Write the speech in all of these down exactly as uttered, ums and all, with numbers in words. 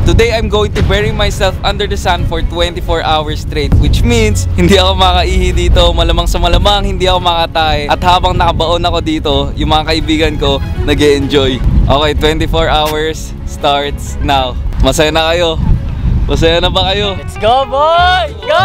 Today, I'm going to bury myself under the sun for twenty-four hours straight, which means hindi ako makaihi dito, malamang sa malamang hindi ako makatae. At habang nakabaon ako dito, yung mga kaibigan ko nag-e-enjoy. Okay, twenty-four hours starts now. Masaya na kayo? Masaya na ba kayo? Let's go, boy! Go!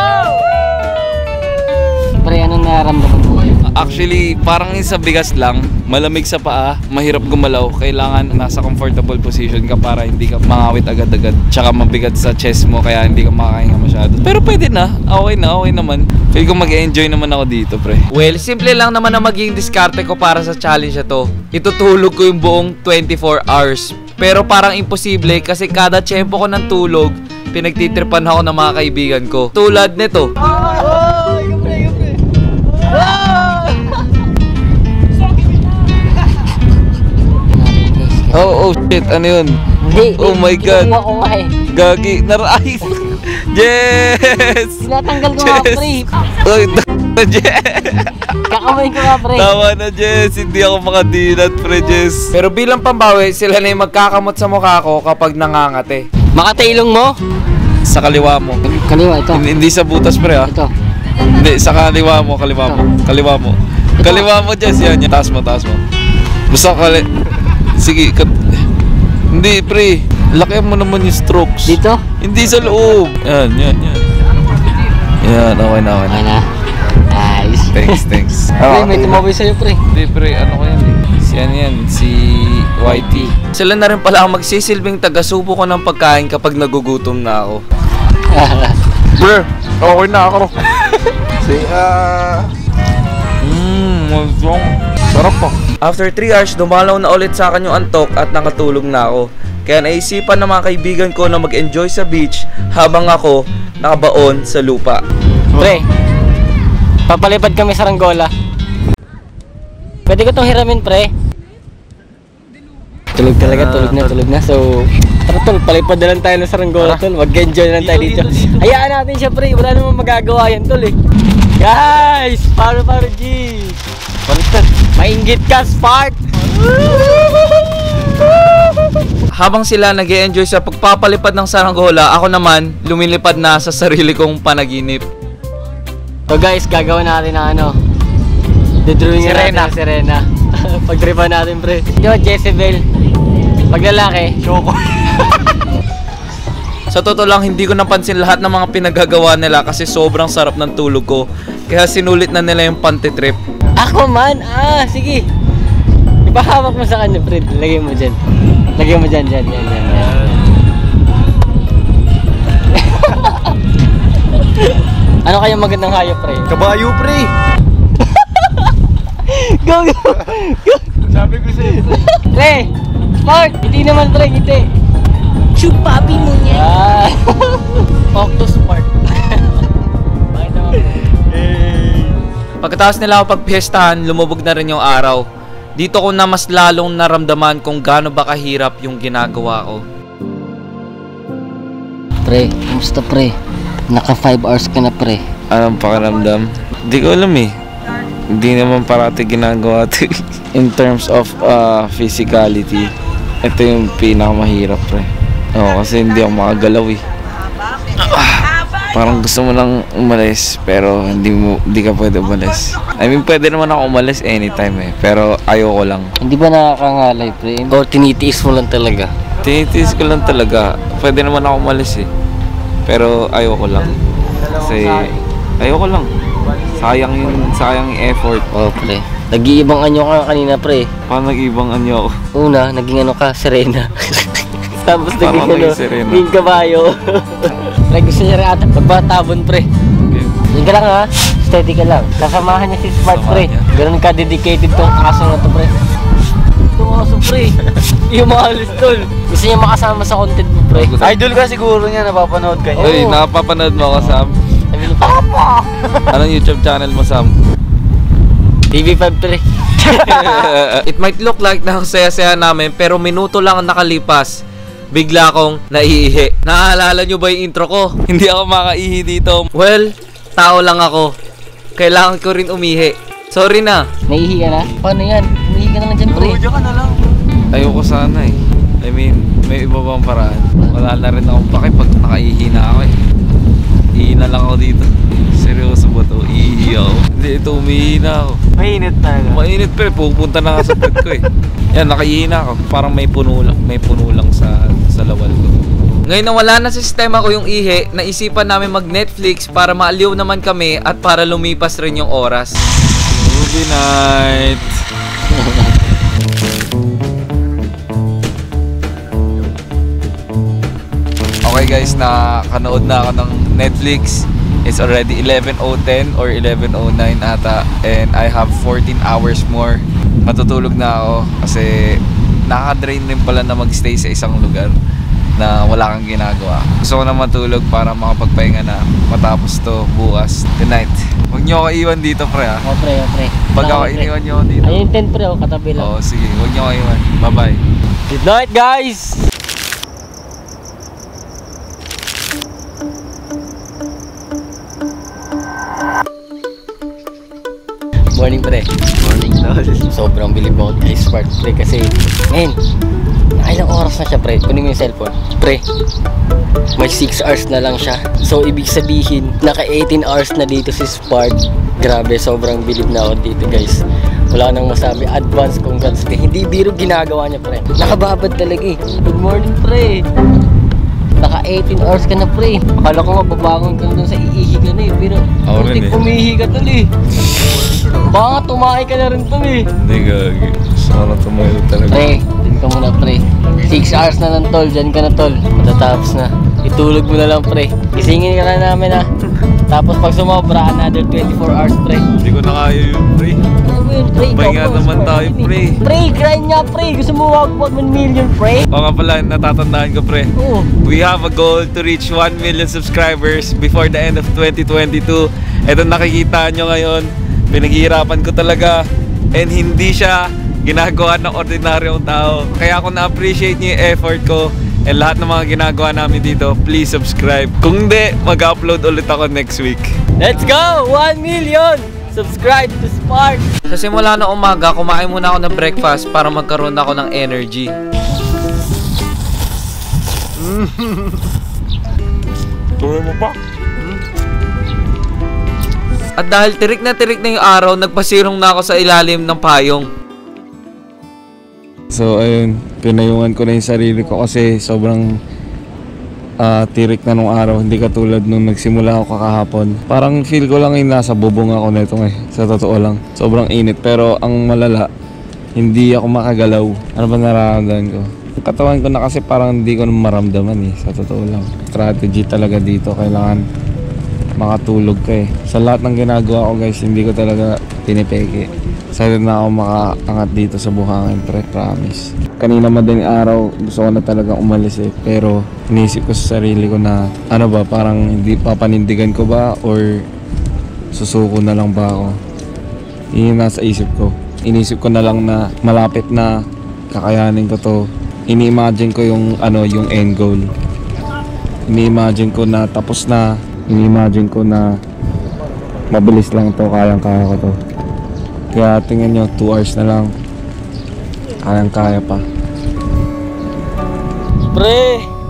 Pre, anong nararamdaman mo? Actually, parang yung sa bigas lang, malamig sa paa, mahirap gumalaw. Kailangan nasa comfortable position ka para hindi ka mangawit agad-agad. Tsaka mabigat sa chest mo kaya hindi ka makakahinga masyado. Pero pwede na, okay na, okay naman. Feel ko mag-enjoy naman ako dito, pre. Well, simple lang naman na magiging diskarte ko para sa challenge na to. Itutulog ko yung buong twenty-four hours. Pero parang imposible kasi kada tiyempo ko ng tulog, pinagtitripan ako ng mga kaibigan ko. Tulad nito. Oh, oh shit, ano yun? Hindi, oh my god. Ako nga eh. Gagi, narais. Yes! Tinatanggal ko nga, pre. Uy, na Jess. Kakamay ko nga, pre. Tawa na, Jess. Hindi ako makadinat, pre, Jess. Pero bilang pambawi, sila na yung magkakamot sa mukha ko kapag nangangate. Makatailong mo? Sa kaliwa mo. Kaliwa, ito. Hindi, hindi sa butas, pre, ha? Ito. Hindi, sa kaliwa mo, kaliwa mo. Kaliwa mo. Kaliwa mo, Jess. Yan, yan. Taas mo, taas mo. Basta kali... Sige, kat... Hindi, pre. Laki mo naman yung strokes. Dito? Hindi sa loob. Yan, yan, yan. Yan, okay na, okay na. Okay na. Nice. Thanks, thanks. Pre, may tumaboy sa'yo, pre. Hindi, pre. Ano ko yan eh? Si yan yan. Si Y T. Sila na rin pala ang magsisilbing taga-subo ko ng pagkain kapag nagugutom na ako. Pre, okay na ako. Say, ah... Mmm, masong. Sarap pa. After three hours, dumalaw na ulit sa akin yung antok at nakatulog na ako. Kaya naisipan ng mga kaibigan ko na mag-enjoy sa beach habang ako nakabaon sa lupa. Pre, papalipad kami sa Ranggola. Pwede ko tong hiramin, pre. Tulog talaga, tulog na, tulog na. So, tara tol, palipad na lang tayo ng Saranggola, tol. Mag-enjoy na lang tayo dito. Hayaan natin siya, pre. Wala namang magagawa yan, tol, eh. Guys! Paro, paro, G! Baliktad. Mainggit ka, Spark! Habang sila nag-e-enjoy sa pagpapalipad ng Saranggola, ako naman lumilipad na sa sarili kong panaginip. So guys, gagawin natin ng ano, didrawing natin ng Serena. Pagtripan natin, pre. Yo, Jezebel. Pag lalaki, Shoko. Sa totoo lang, hindi ko napansin lahat ng mga pinagagawa nila kasi sobrang sarap ng tulog ko. Kaya sinulit na nila yung panty-trip. Ako man, ah, sige. Ipahawak mo sa kanya, Fred. Lagay mo dyan. Lagay mo dyan, dyan, dyan, dyan, dyan. Ano kayang magandang hayop, pre? Kabayo, pre! Go, go! Go! Sabi ko sa'yo. Pre! Smart! Hindi naman, pre, hindi. Chupapi mo niya. Ah. Octo Smart. Bakit naman, pre? Pagkatapos nila ako pagpiestahan, lumubog na rin yung araw. Dito ko na mas lalong naramdaman kung gaano ba kahirap yung ginagawa ko. Pre, kumusta, pre? Naka five hours ka na, pre. Anong pakiramdam? Hindi ko alam eh. Hindi naman parati ginagawa ito. In terms of uh, physicality, ito yung pinakamahirap, pre. Oo, kasi hindi ako makagalaw eh. Ah, parang gusto mo lang umalis, pero hindi mo, hindi ka pwede umalis. I mean, pwede naman ako umalis anytime eh, pero ayoko lang. Hindi ba nakakangalay, pre? O tinitiis mo lang talaga? Tinitiis ko lang talaga. Pwede naman ako umalis eh, pero ayoko lang. Kasi ayoko lang. Sayang yung, sayang yung effort. Oo, pre. Nag-iibang anyo ka kanina, pre. Paano nag-ibang anyo ako? Una, naging ano ka, Serena. Tapos Parang naging ano, Serena. naging kabayo. Pre, gusto niya rin ata magbatabon, pre. Okay. Yan ka lang, ha? Steady ka lang. Kasamahan niya si Smart, pre. Ganun ka dedicated tong aso na to, pre. Itong aso, pre. Yung maalis, tol. Gusto niya makasama sa content mo, pre. Idol ka siguro niya, napapanood ka niya. Uy, nakapapanood mo ako, Sam. Sabi niya, Papa! Anong YouTube channel mo, Sam? T V five, pre. It might look like nakasaya-saya namin, pero minuto lang ang nakalipas. Bigla akong naiihi. Naaalala nyo ba yung intro ko? Hindi ako makaihi dito. Well, tao lang ako. Kailangan ko rin umihi. Sorry na. Naihi ka na? Paano yan? Umihi ka na lang dyan, pre. Diyan ka na lang. Ayoko sana eh. I mean, may iba bang paraan? Wala na rin akong pake pag nakaihi na ako eh. Ihi na lang ako dito. Seryoso ba to? Ihi ako. Hindi, ito umihi na ako. Mainit talaga. Mainit pre, pupunta na nga sa bed ko eh. Yan, nakaihi na ako. Parang may puno lang, may puno lang sa, sa lawal ko. Ngayon na wala na sa sistema ko yung ihi, naisipan namin mag-Netflix para maaliw naman kami at para lumipas rin yung oras. Movie night! Okay guys, nakanood na ako ng Netflix. It's already eleven oh ten or eleven oh nine ata. And I have fourteen hours more. Matutulog na ako kasi nakaka-drain din pala na magstay sa isang lugar na wala kang ginagawa. Gusto ko na matulog para makapagpahinga na matapos to bukas, tonight. Huwag nyo ako iwan dito pre ha. O pre, o pre. Pag ako iniwan nyo ako dito. Ayun ten pre, o katabi lang. Oo sige, huwag nyo ako iwan. Bye bye. Good night guys! Morning pre. Morning, tol. Sobrang bilib ako kay Spark pre kasi ngayon, nakailang oras na siya pre. Kunin mo yung cellphone. Pre, may six hours na lang siya. So ibig sabihin, naka eighteen hours na dito si Spark. Grabe, sobrang bilib na ako dito guys. Wala nang masabi. Advance congrats pre. Hindi biro ginagawa niya pre. Nakababad talaga eh. Good morning pre. Naka eighteen hours ka na pre. Akala ko mababangon ka dun sa iihi ka na eh. Pero Ako rin putik eh. pumihi ka tol eh. Baka tumahay ka na rin tol eh. Hindi gagi. Sana tumayo talaga. Pre, dyan ka muna pre. six hours na lang tol, dyan ka na tol. Matatapos na. Itulog mo na lang pre. Gisingin ka na namin ha. Tapos pag sumobra, another twenty-four hours pre. Hindi ko na kaya yung pre. Ano mo yun pre? Bay Ikaw nga po, naman Spark, tayo, yun eh. pre. Pre, grind nga pre. Gusto mo wag wag one million pre? O nga pala, natatandaan ko pre. Oo. We have a goal to reach one million subscribers before the end of twenty twenty-two. Ito nakikita nyo ngayon. Pinaghihirapan ko talaga. And hindi siya ginagawa ng ordinaryong tao. Kaya ako na-appreciate nyo yung effort ko. And lahat ng mga ginagawa namin dito, please subscribe. Kung hindi, mag-upload ulit ako next week. Let's go! one million! Subscribe to Spark! Sa simula ng umaga, kumain muna ako ng breakfast para magkaroon ako ng energy. Tuloy mo pa? At dahil tirik na tirik na yung araw, nagpasirong na ako sa ilalim ng payong. So ayun, pinayungan ko na yung sarili ko kasi sobrang uh, tirik na nung araw. Hindi katulad nung nagsimula ako kakahapon. Parang feel ko lang yung nasa bubong ako nito eh. Sa totoo lang, sobrang init. Pero ang malala, hindi ako makagalaw. Ano ba nararamdaman ko? Yung katawan ko na kasi parang hindi ko na maramdaman eh. Sa totoo lang, strategy talaga dito. Kailangan makatulog ka eh. Sa lahat ng ginagawa ko guys, hindi ko talaga pinipeke. Excited na ako makaangat dito sa buhangin pre, promise. Kanina madaling araw, gusto ko na talaga umalis eh. Pero inisip ko sa sarili ko na ano ba, parang hindi papanindigan ko ba or susuko na lang ba ako. Yun yung nasa isip ko. Inisip ko na lang na malapit na kakayanin ko to. Ini-imagine ko yung ano, yung end goal. Ini-imagine ko na tapos na. Ini-imagine ko na mabilis lang to, kayang-kaya ko to. Kaya tingnan nyo, two hours na lang, kayang-kaya pa. Pre!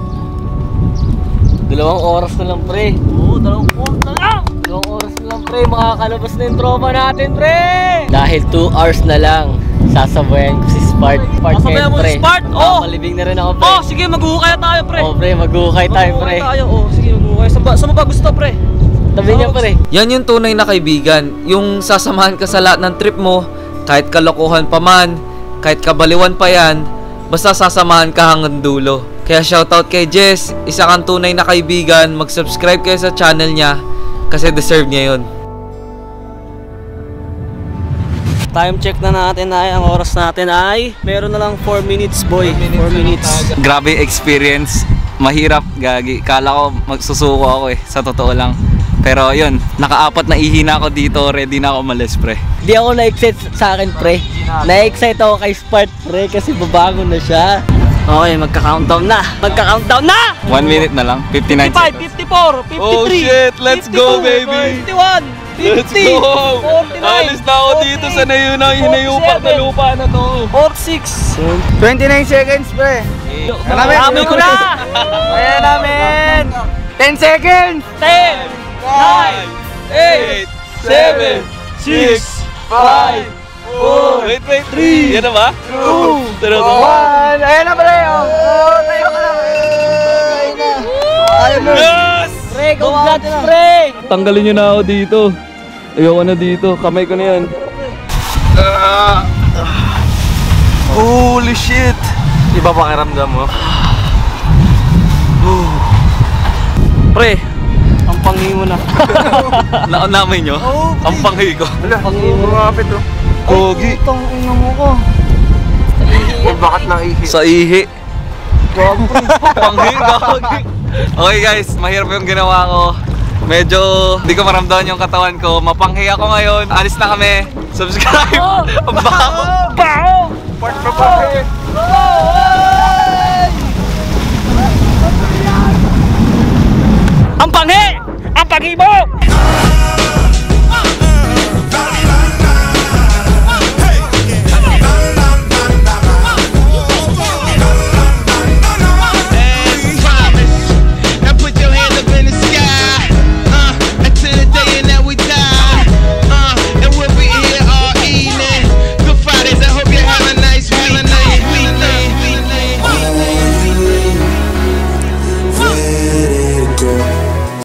Dalawang oras na lang pre. Oo, dalawang oras na lang! Dalawang oras na lang pre, makakalabas na yung tropa natin pre! Dahil two hours na lang, sasabayan ko si Spark. Spark Sasabayan mo si Spark? Oo! Malibing na rin ako pre. Oh, sige, maghuhukay tayo, pre. Oo pre, maghuhukay tayo pre. Maghuhukay tayo, oh. Sige, maghuhukay. Saan ba, saan mo ba gusto, pre? Tabi niya pre. Yan yung tunay na kaibigan. Yung sasamahan ka sa lahat ng trip mo, kahit kalokohan pa man, kahit kabaliwan pa yan, basta sasamahan ka hanggang dulo. Kaya shoutout kay Jess, isa kang tunay na kaibigan. Mag-subscribe kayo sa channel niya kasi deserve niya yun. Time check na natin ay, ang oras natin ay meron na lang four minutes, boy. four minutes. Grabe experience. Mahirap, gagi. Kala ko magsusuko ako eh, sa totoo lang. Pero yun, nakaapat na ihina ako dito, ready na ako umalis pre. Di ako na-excite sa akin pre. Na-excite ako kay Spark pre kasi babangon na siya. Okay, magka-countdown na. Magka-countdown na! One minute na lang, fifty-nine fifty-five, seconds. fifty-four, fifty-three, Oh shit, let's go, fifty-two, baby. fifty-one, Let's fifty, go! forty-nine, Alis na ako dito sa nayunang hinayupak na lupa na to. forty-six, twenty-nine seconds pre. Amoy ko na! Ayan namin! ten seconds! ten, nine, eight, seven, six, five, four, Wait, wait, three! Yan na ba? two, Tara, one! Ayan na pala yun! Oh, tayo ka na! Ayun na! Ayun na! Yes! Pre, congrats, pre! Tanggalin nyo na ako dito. Ayoko na dito. Kamay ko na yan. Holy shit! Iba pa kiramdam mo? Pre, ang pangi mo na. Naunamay nyo? Ang panghi ko. Wala, kumapit oh. Pogi. Itong ino mo ko. Bakit na ihi? Sa ihi. Panghi, gagi. Okay guys, mahirap yung ginawa ko. Medyo di ko maramdaman yung katawan ko. Mapanghi ako ngayon. Alis na kami. Subscribe. Ang baho. Bao! Part pa pa eh. Ang pangi! Ang pangi mo!